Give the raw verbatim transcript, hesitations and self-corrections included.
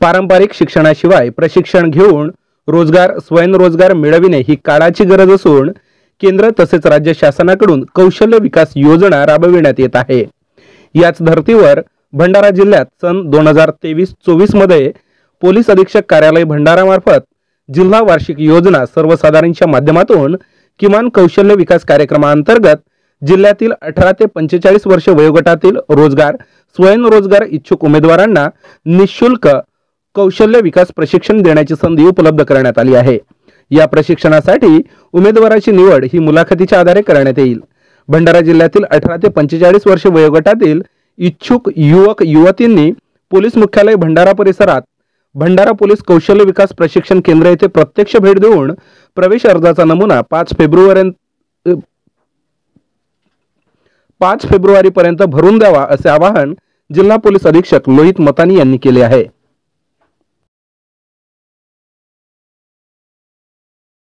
पारंपरिक शिक्षणाशिवाय प्रशिक्षण घेऊन रोजगार स्वयंरोजगार मिळविणे ही काळाची गरज असून केंद्र तसेच राज्य शासनाकडून कौशल्य विकास योजना राबविण्यात येत आहे। याच धर्तीवर भंडारा जिल्ह्यात सन दोन हजार तेवीस चोवीस मध्ये पोलीस अधीक्षक कार्यालय भंडारा मार्फत जिल्हा वार्षिक योजना सर्वसाधारणच्या माध्यमातून किमान कौशल्य विकास कार्यक्रमांतर्गत जिल्ह्यातील अठरा ते पंचेचाळीस वर्ष वयोगटातील रोजगार स्वयंरोजगार इच्छुक उमेदवारांना निशुल्क कौशल्य विकास प्रशिक्षण देण्याची संधी उपलब्ध करण्यात आली आहे। या प्रशिक्षणासाठी उमेदवाराची निवड ही मुलाखतीच्या आधारे करण्यात येईल। भंडारा जिल्ह्यातील अठरा ते पंचेचाळीस वर्ष वयोगटातील इच्छुक युवक युवतींनी पोलीस मुख्यालय भंडारा परिसरात भंडारा पोलीस कौशल्य विकास प्रशिक्षण केंद्र येथे प्रत्यक्ष भेट देऊन प्रवेश अर्जाचा नमुना पाच फेब्रुवारी पाच फेब्रुवारी पर्यंत भरून द्यावा असे आवाहन जिल्हा पोलीस अधीक्षक लोहित मतानी यांनी केले आहे।